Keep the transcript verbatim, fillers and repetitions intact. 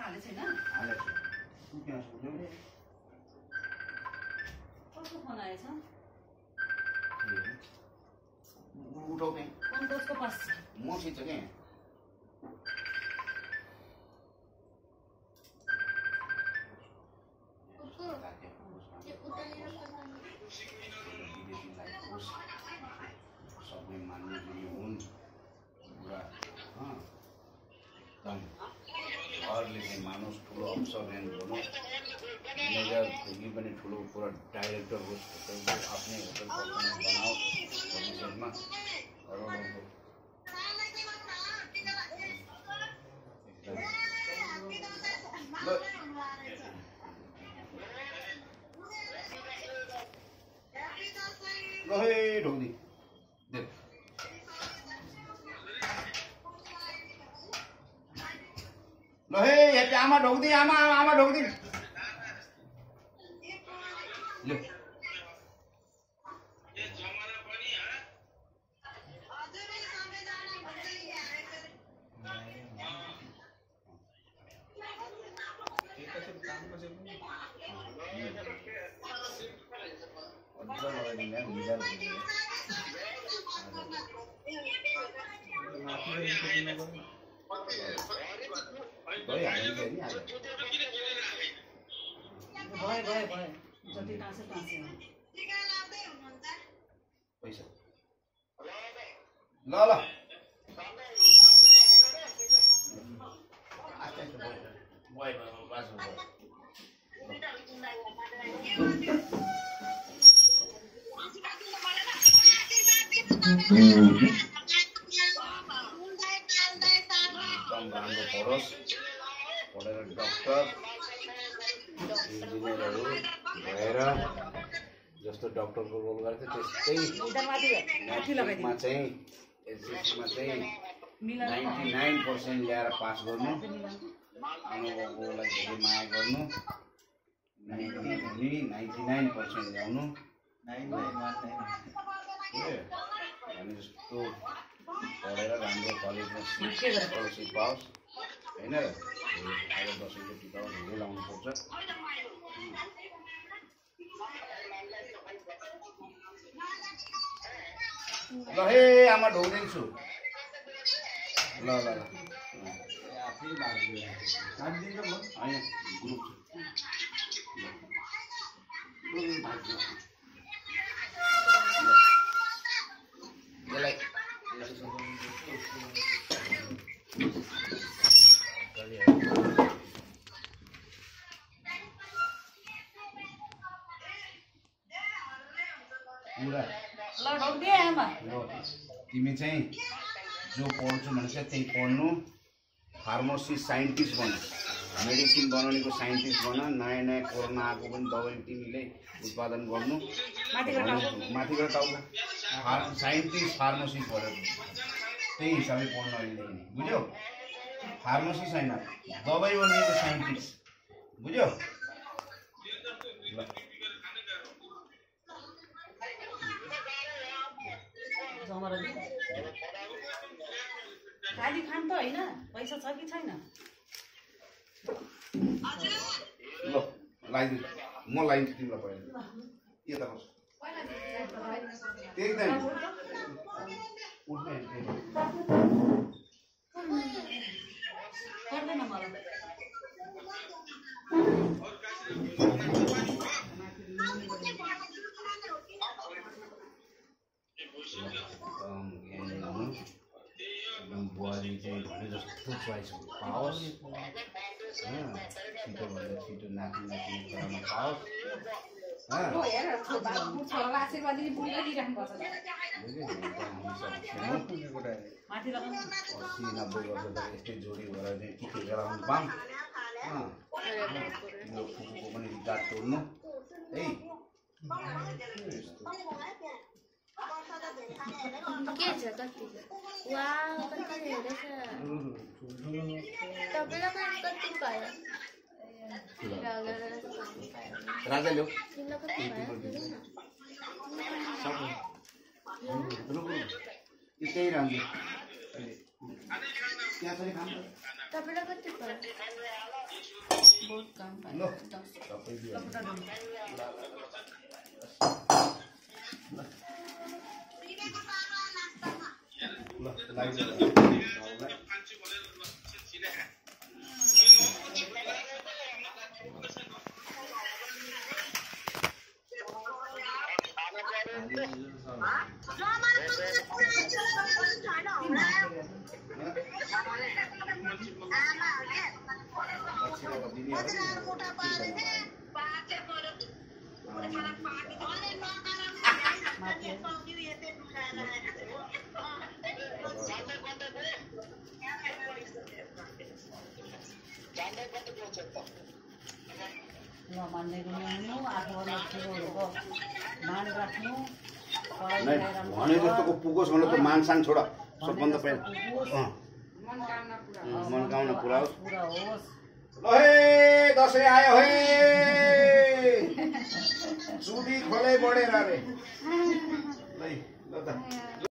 हाले छैन हाले कुट्या सोच्यो कस्तो फोन आएछ उठाउने सन्तोषको पास मसित के सबै मान्ने पनि हुन् पुरा घरले चाहिँ मानुस ठुलो अफसर ऱ्याङ्क गर्नु म्यानेजरदेखि पनि ठुलो पुरा डाइरेक्टर होस् आफ्नै होटल बनाओस् भविष्यमा करोडौँको ल है ढोक्दी देख ल हे हेप्पी आमा ढोक्दी आमा आमा ढोक्दी ल भयो भयो भयो जति टाँसे टाँसे पैसा ल ल राम्रो पढोस् पढेर डक्टर इन्जिनियरहरू भएर जस्तो डक्टरको रोल गर्छ त्यस्तै म्याट्रिकमा चाहिँ एसएससीमा चाहिँ नाइन्टी नाइन पर्सेन्ट ल्याएर पास गर्नु आमा बाबुलाई धेरै माया गर्नु नाइन्टी नाइन्टी नाइन पर्सेन्ट ल्याउनु भने जस्तो पढेर राम्रो कलेजमा स्कलरसिप पाओस् होइन र आएर दसैँको टिका धेरै लाउनु पर्छ ल हे आमा ढोगिदिन्छु ल ल ल होइन ग्रुप यसलाई तिमी चाहिँ जो पढ्छु भनेछ त्यही पढ्नु फार्मेसी साइन्टिस्ट बन मेडिसिन बनाउनेको साइन्टिस्ट बन नयाँ नयाँ कोरोना आएको पनि दबाई तिमीले उत्पादन गर्नु माथिबाट टाउको साइन्टिस्ट फार्मेसिस्ट भएर त्यही हिसाबले पढ्नु अहिलेदेखि बुझ्यौ फार्मेसी छैन दबाई बनाउनेको साइन्टिस्ट बुझ्यौ खाली खान त होइन पैसा छ कि छैन ल लगाइदिनु म लगाइदिन्छु तिमीलाई पढाइदिनु यता बस त्यही त उठ्ने पर्दैन मलाई बुहारी चाहिँ भने जस्तो चोइस पाओस् होइन छिटोभन्दा छिटो नाच्नु नाच्ने कुरामा पाओस् अस्सी नब्बे वर्ष त यस्तै जोडी भएर चाहिँ टिके गराउनु पाऊँ तिम्रो फुपूको पनि रिकार्ड तोड्नु है के छ कति वाउ कति हेरेछ तपाईलाई कति पायो राजा ल्याऊ त्यही राम्रो त्यहाँ पनि खानु तपाईँलाई कति पर्यो बहुत काम ल भयो दस सबै दियो ल लाग्यो भने जस्तोको पुगोस् भने त मानसान छोड सबभन्दा पहिला मनकामना पुरा होस् ल हे दसैँ आयो हे चुडी खोलै बढेर रे ल ल त